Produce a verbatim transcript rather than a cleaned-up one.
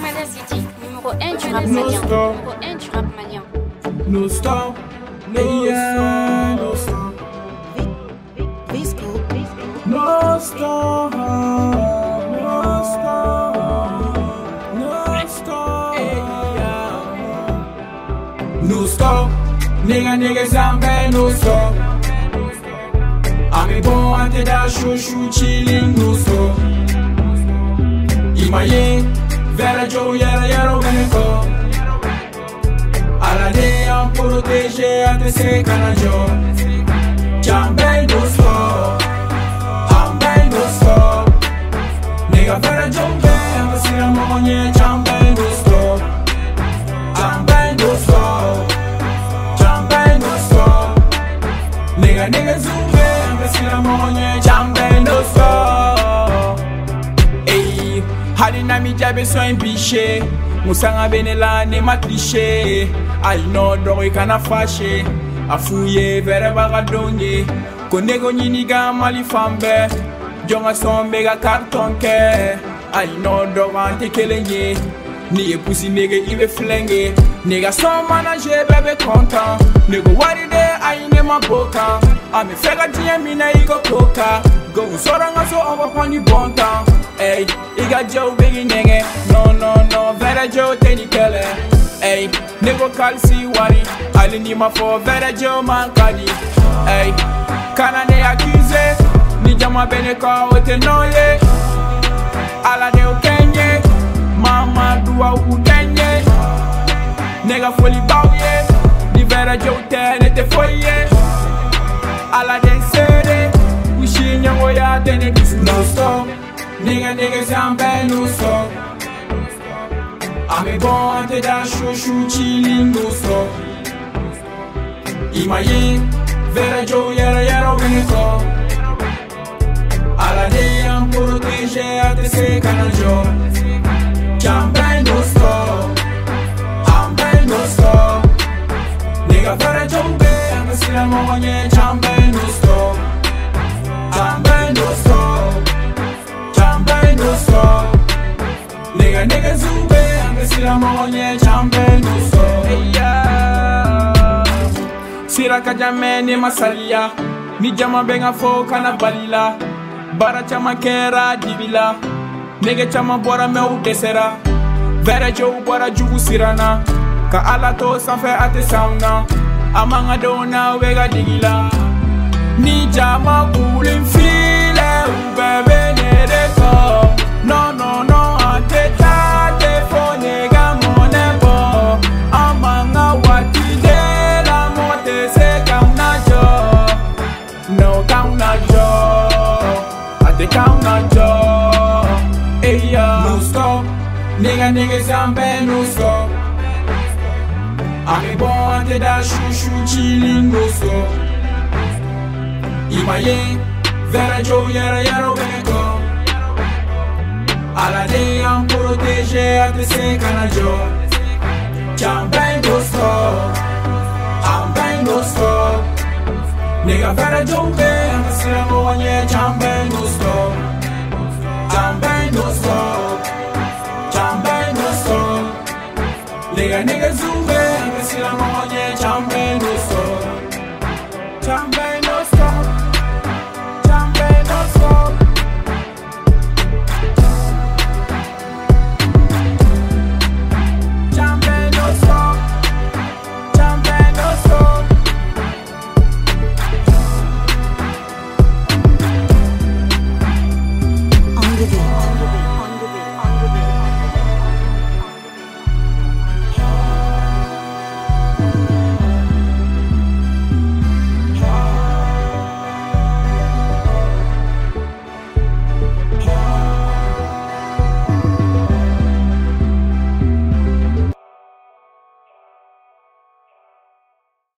Ahmed City, numéro un du rap malien. Numéro un du rap malien. No stop, no stop, no stop. No stop, no stop, no stop. No stop, nigga nigga zambe no stop. I'm born ante da shushu chilling no stop. Imaye, vera jo yara yara veneko. Alla day I'm protégé ante se canajo. Jambe no stop. Nigga better jump in, but see I'm on your champagne no stop. Champagne no stop. Champagne no stop. Nigga nigga zoom in, but see I'm on your champagne no stop. Hey, hali na mi jabe so en biche. Musanga benela ne ma cliché. I know dog kana fâché. Afouye vere baga donye. Konego nyini ga mali fambe. Jonga sombe ga carton ke. I know dog ante kelenye. Ni e pussy nigga ibe flenge. Nigga some manager bebe content. Nigga what it there I ne ma boka. I'm a fega tia mina iko coca. Go soranga so over pani bonta. Hey, iga Joe bigi nenge. No no no vera Joe teni kele. Hey, nigga kalsi wari. Ali ni ma for vera Joe man kadi. Hey, kana ne accuse. Ni jama bene ka ote noye. Ala de okenye. Mama dua ukenye. Nega foli bauye. Ni vera jote nete foye. Ala de sede. Wishi nyango ya tene kisu no stop. Nigga nigga zambe no stop. Ame bon ante da shushu chilling no stop. Imaye. Vera jo yara yara veneko. Alla day I'm protégé ante se canajo. Champagne no stop. Champagne no stop. Nigga better jump in, I'm still I'm on your champagne no stop. Champagne no stop. Champagne no stop. Nigga nigga zoom in, I'm still I'm on your champagne no stop. Hey yeah. Sira kajame ni masalia. Ni jama benga fo kana balila. Bara chama kera dibila. Nigga chama bora meu desera. Vera jo bora jugu sirana. Ka ala to sanfe ate sauna. Amanga dona wega digila. Ni jama kulin file ubebe nereko. No no no ante tate fo nega monebo. Amanga wati de la mote se kauna jo. No kauna jo. Ate kauna jo. Hey ya. No stop. Nigga nigga zambe no stop. I'm born ante da shushu chilling no stop. Imaye, vera jo yara yara veneko. Alla day I'm protégé ante se canajo. Champagne no stop. Champagne no stop. Nigga vera jo be, I'm still on your champagne no stop. Champagne no stop. Champagne no stop. Nigga nigga zoom in, I'm still on your champagne.